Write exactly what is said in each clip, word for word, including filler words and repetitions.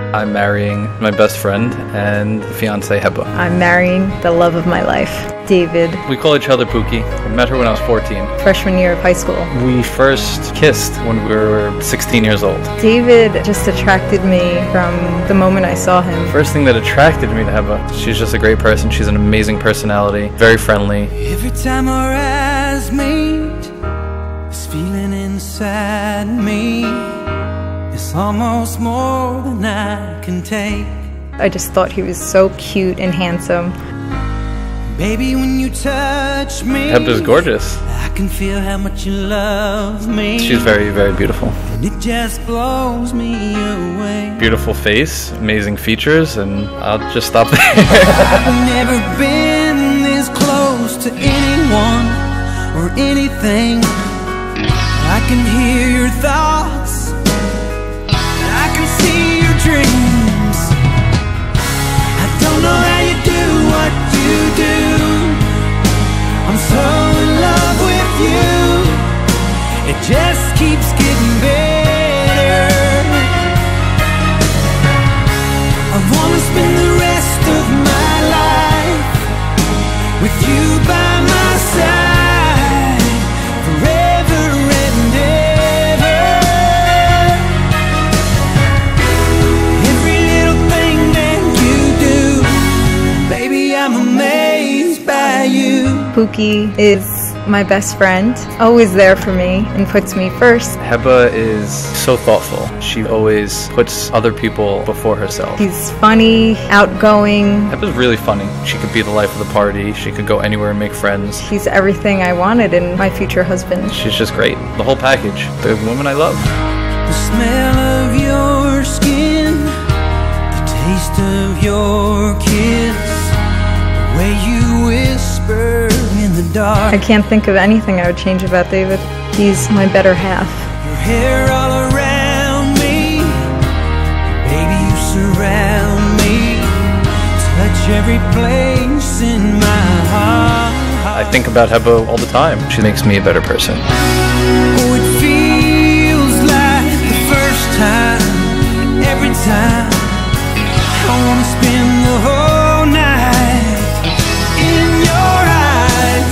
I'm marrying my best friend and fiancé Heba. I'm marrying the love of my life, David. We call each other Pookie. I met her when I was fourteen. Freshman year of high school. We first kissed when we were sixteen years old. David just attracted me from the moment I saw him. First thing that attracted me to Heba, she's just a great person. She's an amazing personality, very friendly. Every time our eyes meet, this feeling inside me, it's almost more than I can take. I just thought he was so cute and handsome. Baby, when you touch me, Heba's gorgeous. I can feel how much you love me. She's very, very beautiful. And it just blows me away. Beautiful face, amazing features, and I'll just stop there. I've never been this close to anyone or anything. I can hear your thoughts, I can see your dreams. I don't know how you do what you do. I'm so in love with you. It just keeps getting better. I wanna spend the rest of my life with you by my side, forever and ever. Every little thing that you do, baby, I'm amazed by you. Pookie is my best friend, always there for me and puts me first. Heba is so thoughtful. She always puts other people before herself. He's funny, outgoing. Heba's really funny. She could be the life of the party. She could go anywhere and make friends. He's everything I wanted in my future husband. She's just great. The whole package. The woman I love. The smell of your skin, the taste of your kiss, the way you whisper in the dark. I can't think of anything I would change about David. He's my better half. Your hair all around me, baby, you surround me, touch every place in my heart. I think about Heba all the time. She makes me a better person. Oh, it feels like the first time, every time. I wanna spend the whole night in your eyes.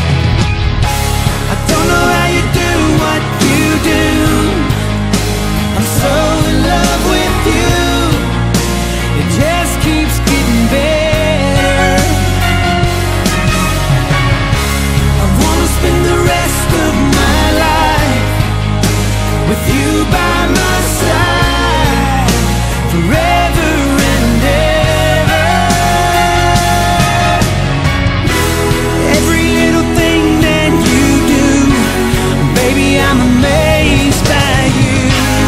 I don't know how you do what you do. I'm so in love with you. It just keeps getting better. I wanna spend the rest of my life with you by my side, forever and ever. Every little thing that you do, baby, I'm amazed by you.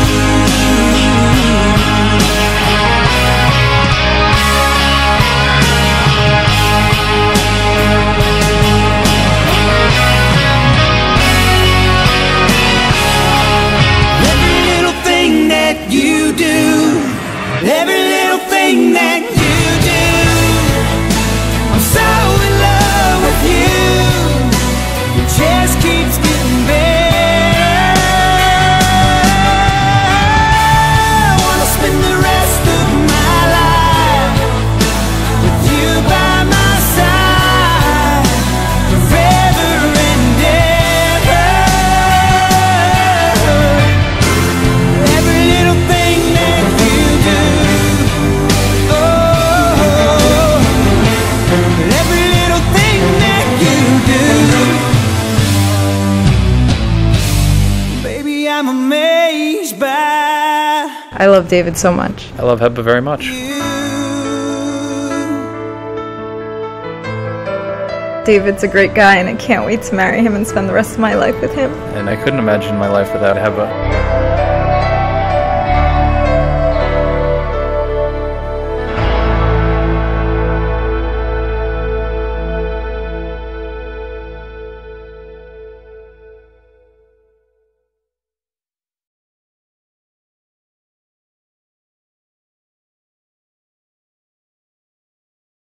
Every little thing that you do, every little thing that you do, I'm so in love with you. It just keeps getting better. I wanna spend the rest of my life with you by my side, forever and ever. Every little thing that you do, oh, every little thing that you do, baby, I'm amazed by I love David so much. I love Heba very much. you. David's a great guy and I can't wait to marry him and spend the rest of my life with him. And I couldn't imagine my life without Heba.